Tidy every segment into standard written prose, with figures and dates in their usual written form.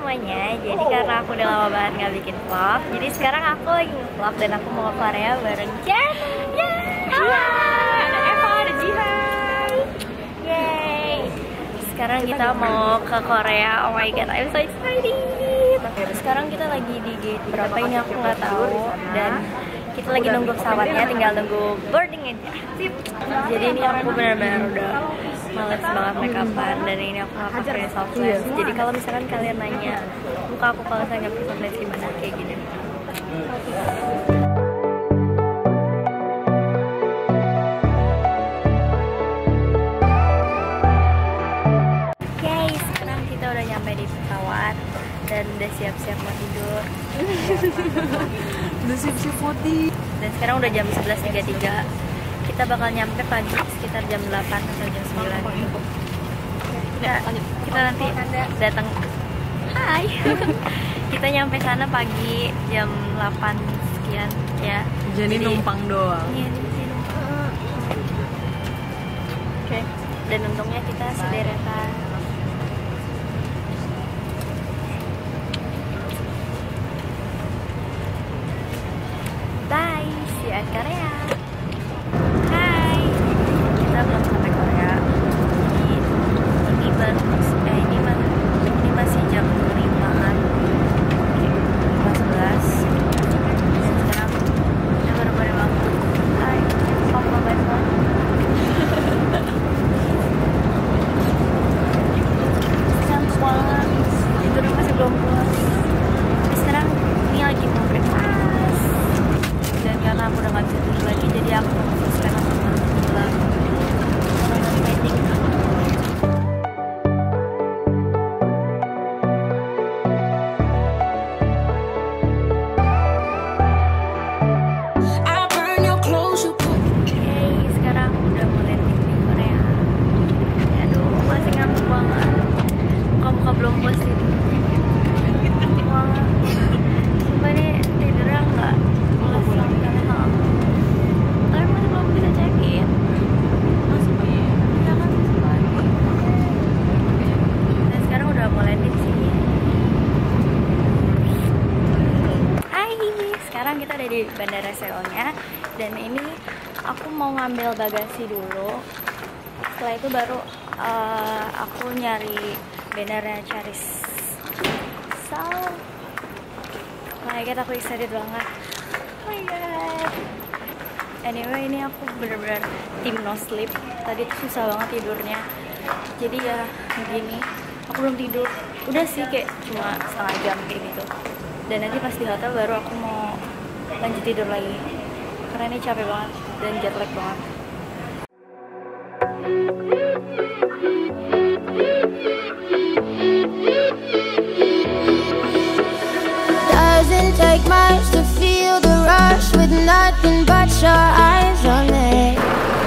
semuanya. Jadi karena aku udah lama banget nggak bikin vlog, jadi sekarang aku lagi nge-vlog dan aku mau ke Korea bareng Jen. Anak Eva ada Jihan. Yay! Sekarang kita mau ke Korea. Oh my god, I'm so excited. Sekarang kita lagi di gate berapa ini aku nggak tahu, dan kita lagi nunggu pesawatnya, tinggal nunggu boarding aja. Jadi ini aku benar-benar udah males banget make upan, dan ini aku nggak pakai soft lens. Jadi kalau misalkan kalian nanya muka aku kalau saya nggak pakai soft lens gimana, kayak gini. Oke, sekarang kita udah nyampe di pesawat dan udah siap-siap mau tidur. Udah siap-siap mati. Dan sekarang udah jam 11.33. Kita bakal nyampe pagi sekitar jam 8 atau jam 9 gitu. Kita nanti datang. Hai. Kita nyampe sana pagi jam 8 sekian ya. Jadi numpang doang. Iya, jadi numpang. Oke. Dan untungnya kita sederetan. Bye, see you at Korea. Hai, kita belum sampai Korea. Jadi ini masih jam 5-an, 5:11. Dan sekarang kita baru bangun. Hai, apa kabar? Cantik banget. Tidurnya masih belum puas. Tapi sekarang ini lagi mau breakfast. Dan karena aku udah gak bisa tidur lagi, jadi aku memutuskan untuk pulang. Oke, sekarang udah mulai landing di Korea. Aduh, masih ngantuk banget. Muka-muka belum puas tidur. Wah, sumpah nih tidurnya nggak pulas sama sekali. Tapi masih belum bisa check-in. Masih pagi. Iya kan, masih pagi. Dan sekarang udah mau landing sih. Hai, sekarang kita ada di Bandara Seoul-nya. Dan ini aku mau ngambil bagasi dulu. Setelah itu baru aku nyari bandaranya Charis. So, oh my god, aku excited banget. Oh my god. Anyway, ini aku bener-bener tim no sleep. Tadi tuh susah banget tidurnya. Jadi ya begini, aku belum tidur. Udah sih kayak cuma setengah jam kayak gitu. Dan nanti pas di hotel baru aku mau lanjut tidur lagi. Karena ini capek banget dan jet lag banget. Doesn't take much to feel the rush with nothing but your eyes on me.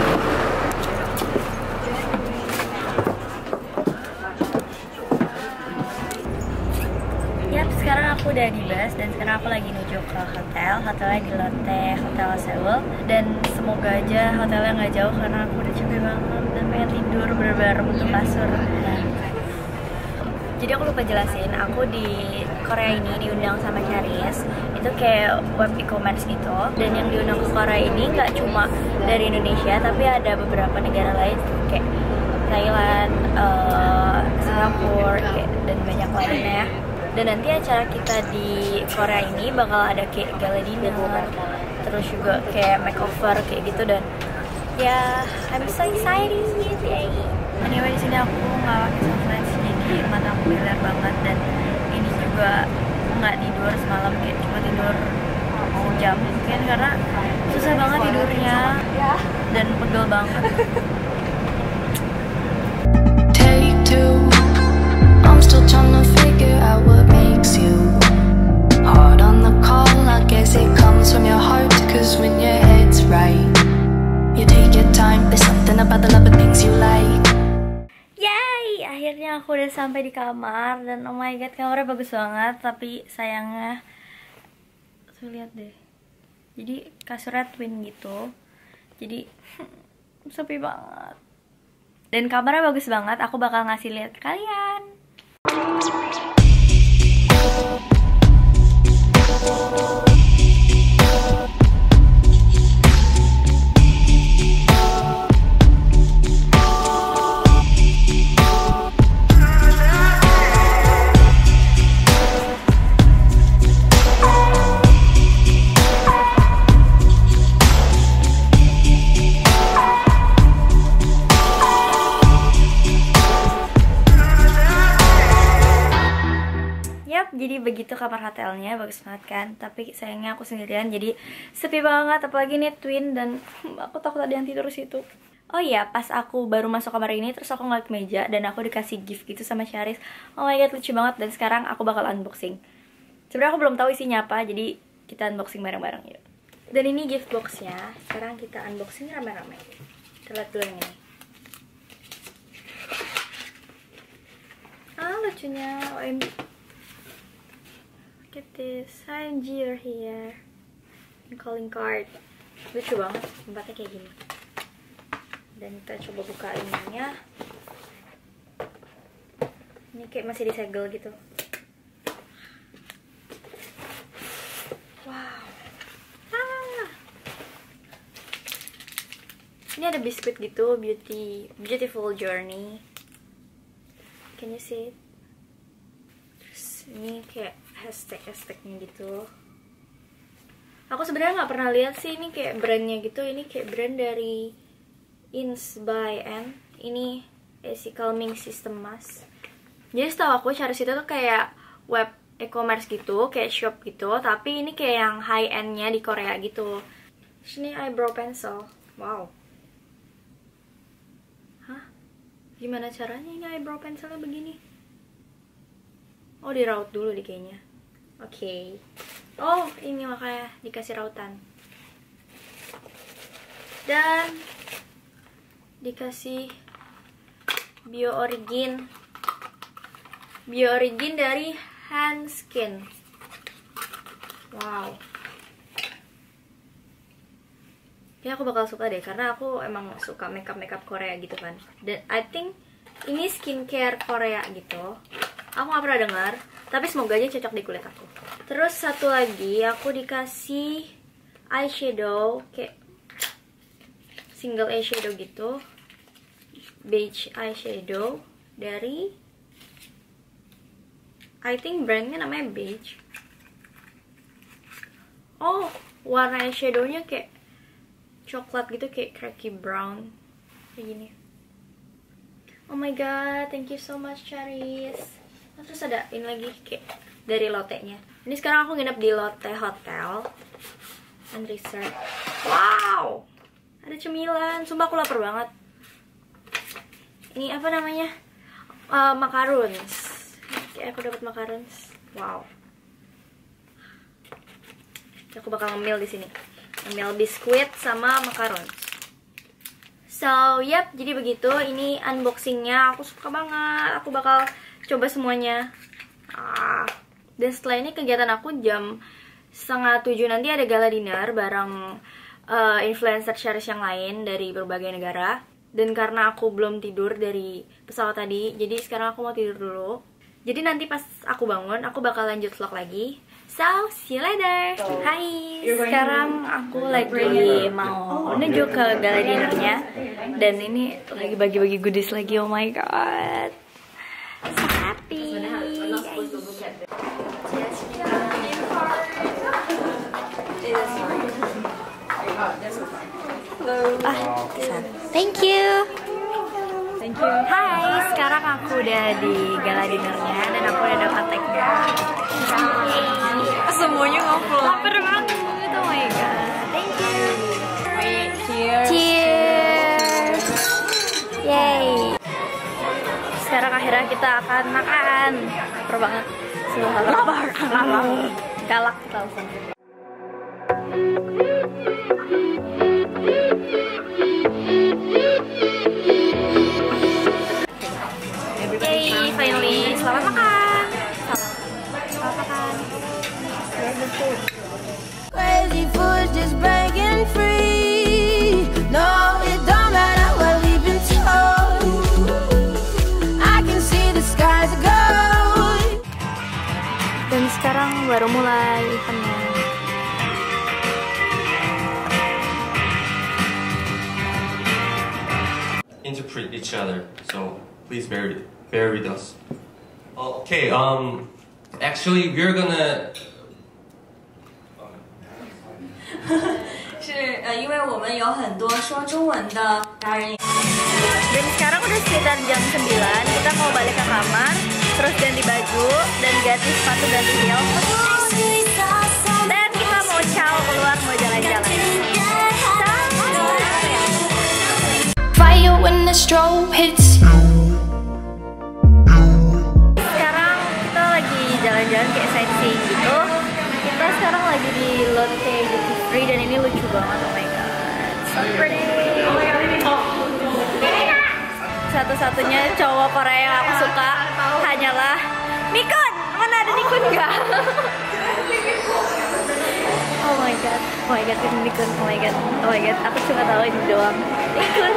Yap, sekarang aku udah di bus dan sekarang aku lagi menuju ke hotel. Hotelnya di Lotte Hotel Seoul. Dan semoga aja hotelnya nggak jauh karena aku udah capek banget dan pengen tidur bener-bener untuk kasur. Jadi aku lupa jelasin, aku di Korea ini diundang sama Charis. Itu kayak web e-commerce gitu. Dan yang diundang ke Korea ini nggak cuma dari Indonesia, tapi ada beberapa negara lain kayak Thailand, Singapura, dan banyak lainnya. Dan nanti acara kita di Korea ini bakal ada kayak gala dinner, terus juga kayak makeover kayak gitu. Dan ya, I'm so excited. Anyway, di sini aku nggak pakai soft lens, jadi mata aku liar banget. Dan ini juga nggak tidur semalam, kayak cuma tidur sejam mungkin karena susah banget tidurnya dan pegel banget. Take two. I'm still trying to figure out what makes you hard on the call. I guess it comes from your heart, 'cause when your head's right, you take your time. There's something about the love of things you like. Yay! Akhirnya aku udah sampai di kamar. Dan oh my god, kamarnya bagus banget. Tapi sayangnya, tuh lihat deh, jadi kasurnya twin gitu. Jadi sepi banget. Dan kamarnya bagus banget. Aku bakal ngasih lihat ke kalian. jadi begitu kamar hotelnya, bagus banget kan. Tapi sayangnya aku sendirian, jadi sepi banget. Apalagi nih twin, dan aku takut ada yang tidur situ. Oh iya, pas aku baru masuk kamar ini, terus aku ngeliat meja, dan aku dikasih gift gitu sama Charis. Oh my god, lucu banget. Dan sekarang aku bakal unboxing. Sebenarnya aku belum tahu isinya apa, jadi kita unboxing bareng-bareng yuk. Dan ini gift boxnya. Sekarang kita unboxing rame-rame. Kita lihat dulu yang ini. Lucunya OMG. Look at this. OMG, you're here. And calling card. Lucu banget, tempatnya kayak gini. Dan kita coba buka ininya. Ini kayak masih disegel gitu. Wow. Ini ada biskuit gitu, beautiful journey. Can you see it? Terus ini kayak hashtag-hashtagnya gitu. Aku sebenarnya nggak pernah lihat sih ini kayak brandnya gitu. Ini kayak brand dari Ins by N. Ini AC Calming System Mask. Jadi setahu aku Charis itu tuh kayak web e-commerce gitu, kayak shop gitu. Tapi ini kayak yang high end-nya di Korea gitu. Terus ini eyebrow pencil. Wow. Gimana caranya ini eyebrow pencilnya begini? Oh, di raut dulu deh kayaknya. Oke. Oh, ini makanya dikasih rautan. Dan dikasih Bioorigin dari Hanskin. Wow. Ya aku bakal suka deh, karena aku emang suka makeup Korea gitu kan. Dan I think ini skincare Korea gitu. Aku gak pernah dengar, tapi semoga aja cocok di kulit aku. Terus satu lagi aku dikasih eyeshadow, kayak single eyeshadow gitu, beige eyeshadow dari, I think brandnya namanya Beige. Oh, warna eyeshadownya kayak coklat gitu, kayak cracky brown kayak gini. Oh my god, thank you so much Charis. Oh, terus ada ini lagi kayak dari Lotte-nya. Ini sekarang aku nginep di Lotte Hotel and Resort. Wow, ada cemilan. Sumpah aku lapar banget. Ini apa namanya? Macarons. Kayak aku dapat macarons. Wow. Aku bakal ngemil di sini. Ngemil biskuit sama macarons. So, yep, jadi begitu. Ini unboxingnya. Aku suka banget. Aku bakal coba semuanya. Dan setelah ini kegiatan aku jam 6:30 nanti ada gala dinner bareng influencer Charis yang lain dari berbagai negara. Dan karena aku belum tidur dari pesawat tadi, jadi sekarang aku mau tidur dulu. Jadi nanti pas aku bangun, aku bakal lanjut vlog lagi. So, see you later. Hai, sekarang aku lagi mau menuju ke gala dinernya. Dan ini lagi bagi-bagi goodies lagi, oh my god. So happy. Thank you. Hai, sekarang aku udah di gala dinernya dan aku udah dapat tag-nya. Semuanya ngobrol. Lapar banget, oh my god. Thank you. Cheers. Cheers. Yay. Sekarang akhirnya kita akan makan. Lapar banget. Lapar. Galak kita langsung. Yay, finally. Selamat makan. Selamat makan. Crazy for just breaking free. No, it don't matter what we've been told. I can see the skies are gold. Dan sekarang baru mulai eventnya. Interpret each other, so please bear with us. Okay, actually we're gonna 是因为我们有很多说中文的家人。 Dan sekarang udah sekitar jam 9, kita mau balik ke kamar. terus ganti baju dan ganti sepatu, ganti heels, dan kita mau ciao keluar, mau jalan-jalan. Fire when the strobe hits you. Sekarang kita lagi jalan-jalan kayak sightseeing gitu. Kita sekarang lagi di Lotte Duty Free dan ini lucu banget. Oh my god, so pretty. Satu-satunya cowok Korea yang aku suka hanyalah Nikon. Mana ada Nikon nggak? Oh my god, oh my god, ini Nikon. Oh my god, oh my god, aku cuma tahu ini doang. Nikon.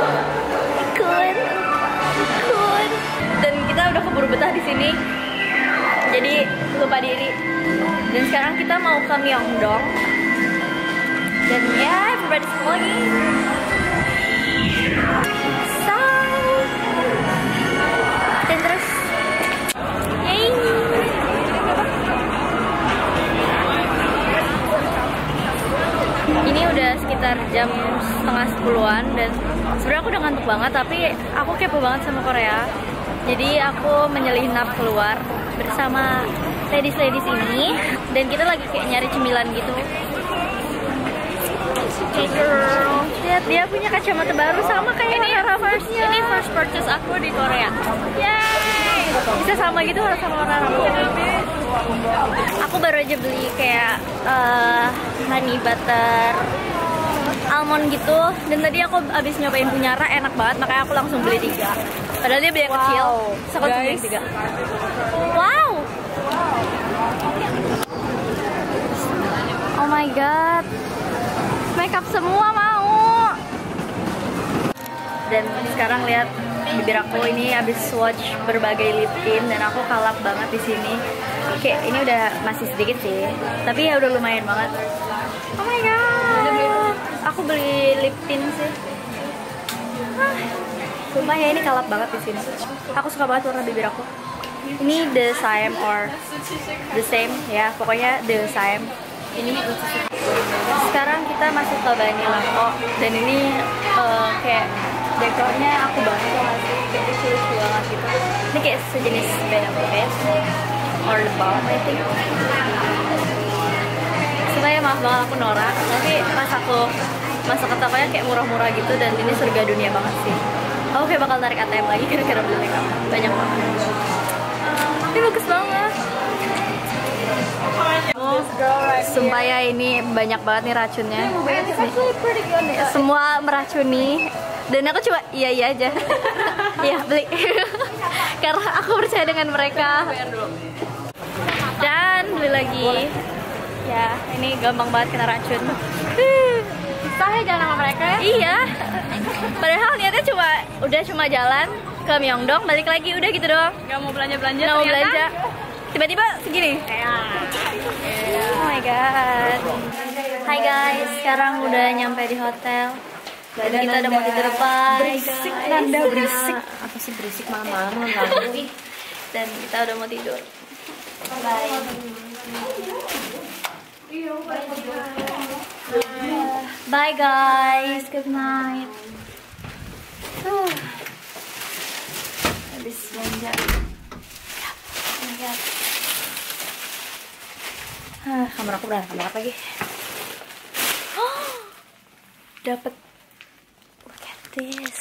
Dan kita udah keburu betah di sini, jadi lupa diri. Dan sekarang kita mau ke Myeongdong. Dan ya, everybody's vlogging. Dan terus, yay! Ini udah sekitar jam setengah 10-an dan sebenarnya aku udah ngantuk banget, tapi aku kepo banget sama Korea. Jadi aku menyelinap keluar bersama ladies-ladies ini dan kita lagi kayak nyari cemilan gitu. Hey girl, lihat dia punya kacamata baru sama kayak ini rambutnya. Ini first purchase aku di Korea. Yay! Bisa sama gitu sama warna rambut. Aku baru aja beli kayak honey butter almond gitu, dan tadi aku abis nyobain punya Ra, enak banget, makanya aku langsung beli 3. Padahal dia beli yang kecil, so aku beli 3. Wow! Oh my god, makeup semua mau. Dan sekarang lihat bibir aku ini abis swatch berbagai lip tint dan aku kalap banget di sini. Oke, ini udah masih sedikit sih, tapi ya udah lumayan banget. Oh my god, aku beli lip tint sih. Sumpah ya, ini kalap banget di sini. Aku suka banget warna bibir aku. Ini the same or the same ya, pokoknya the same. Ini sekarang kita masuk ke Bani Lampo dan ini kayak dekornya aku banget masih kayak lucu banget gitu. Ini kayak sejenis bed or the balm I think. Sebenarnya maaf banget aku norak, tapi pas aku masuk ke tokonya kayak murah-murah gitu dan ini surga dunia banget sih. Aku kayak bakal tarik ATM lagi gara-gara beli makeup banyak banget. Ini bagus banget. Sumpah ya, ini banyak banget nih racunnya. Semua meracuni. Dan aku cuma iya aja. Iya beli. Karena aku percaya dengan mereka. Dan beli lagi. Ya, ini gampang banget kena racun. Saya jalan sama mereka ya? Iya. Padahal niatnya cuma jalan ke Myeongdong, balik lagi udah gitu doang. Gak mau belanja-belanja. Nggak mau belanja. Tiba-tiba segini. Oh my god. Hai guys, sekarang udah nyampe di hotel. Dan kita udah mau tidur. Berisik, Nanda berisik. Apa sih berisik, mama? Dan kita udah mau tidur. Bye. Bye guys, good night. Habis belanja. Oh my god. Kamar aku berantakan banget lagi. Dapat, look at this.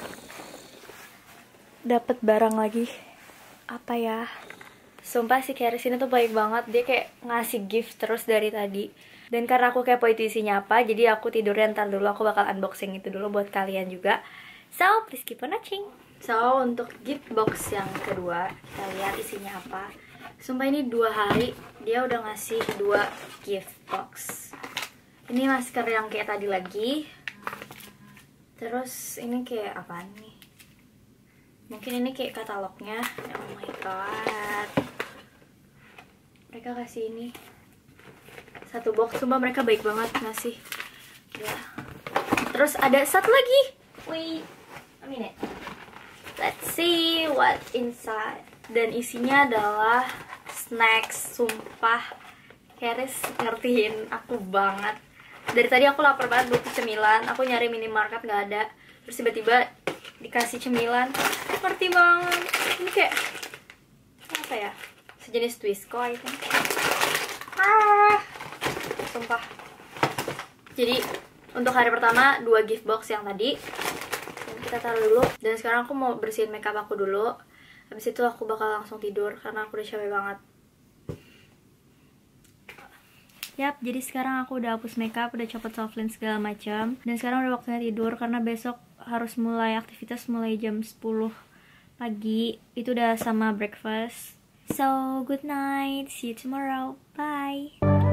Dapat barang lagi. Apa ya? Sumpah si Keris ini tuh baik banget. Dia kayak ngasih gift terus dari tadi. Dan karena aku kepo itu isinya apa, jadi aku tidurnya ntar dulu. Aku bakal unboxing itu dulu buat kalian juga. So, please keep on watching. So, untuk gift box yang kedua, kita lihat isinya apa. Sumpah ini 2 hari dia udah ngasih 2 gift box. Ini masker yang kayak tadi lagi. Terus ini kayak apaan nih? Mungkin ini kayak katalognya. Oh my god. Mereka kasih ini 1 box, sumpah mereka baik banget ngasih. Ya. Terus ada 1 lagi. Wait a minute. Let's see what inside. Dan isinya adalah snacks. Sumpah Keris ngertiin aku banget. Dari tadi aku lapar banget butuh cemilan. Aku nyari minimarket nggak ada. Terus tiba-tiba dikasih cemilan. Ngerti banget. Ini kayak apa apa ya, sejenis Twisco I think. Sumpah. Jadi untuk hari pertama 2 gift box yang tadi kita taruh dulu. Dan sekarang aku mau bersihin makeup aku dulu. Habis itu aku bakal langsung tidur karena aku udah capek banget. Yap, jadi sekarang aku udah hapus makeup, udah copot soft lens segala macam. Dan sekarang udah waktunya tidur karena besok harus mulai aktivitas mulai jam 10 pagi. Itu udah sama breakfast. So, good night. See you tomorrow. Bye.